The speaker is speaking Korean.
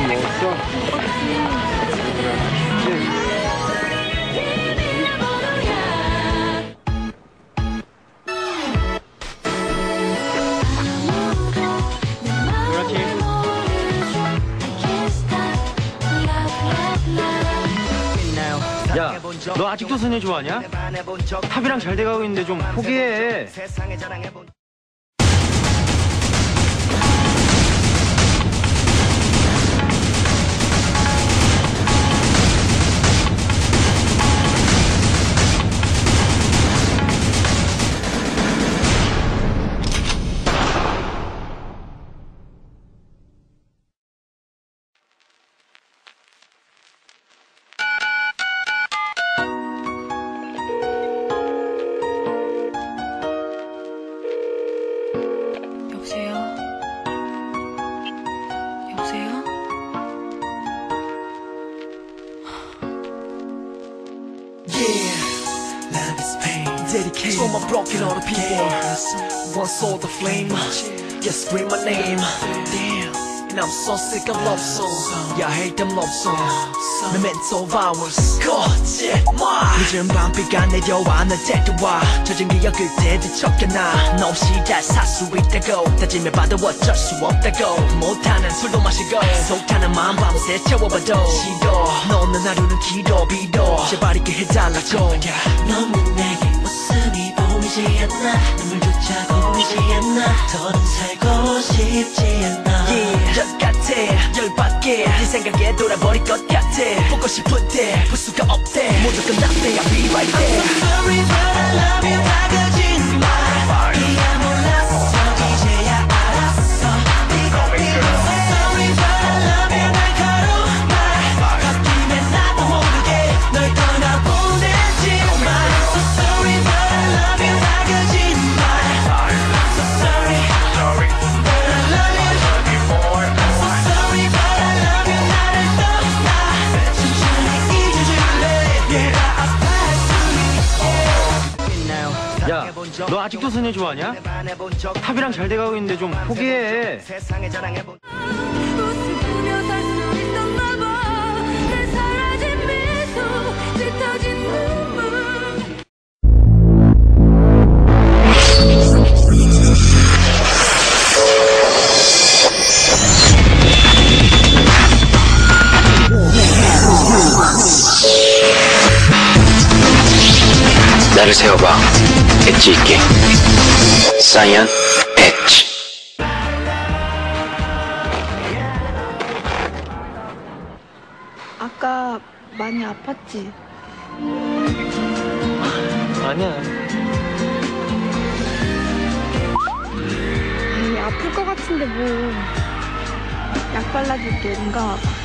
먹었어? 야, 너 아직도 선혜 좋아하냐? 탑이랑 잘 돼가고 있는데 좀 포기해. 여보세요? 여보세요? Yeah, love is pain. Dedicated to all my broken hearted people. One soul the flame. Just scream my name. Damn, and I'm so sick of love songs. Yeah, I hate them love songs. Memento of ours. 거짓말. 늦은 밤비가 내려와 널 데려와. 젖은 기억 그때 뒤척여놔. 너 없이 잘 살 수 있다고 다짐해봐도 어쩔 수 없다고. 못하는 술도 마시고 속타는 마음 밤새 채워봐도 싫어. 너 없는 하루는 길어 빌어. 제발 있게 해달라고. 너무 내게 웃음이 보이지 않나. 눈물조차 보이지 않나. 더는 살고 싶지 않아. Yeah, 열 같아 열받게 네 생각에 돌아버릴 것 같아. 보고 싶은데 볼 수가 없대. 모두 끝났대 I'll be right there. I'm so sorry but I love you 다 거짓말. 이야 몰랐어 이제야 알았어. 네가 필요해. Sorry but I love you 날카로운 말. 바뀌면 나도 모르게 널 떠나보내지 마. So sorry but I love you 다 거짓말. So sorry but I love you. So sorry but I love you 나를 떠나. 천천히 잊어줄래. 내가 아파할 수 있게. 야, 너 아직도 선혜 좋아하냐? 탑이랑 잘 돼가고 있는데 좀 포기해. 웃으며 살 수 있었나 봐. 내 사라진 미소 짙어진 눈물. 나를 세워봐. 엣지 있게. 사이언 엣지. 아까 많이 아팠지? 아니야. 아니, 아플 것 같은데 뭐. 약 발라줄게. 눈 감아봐.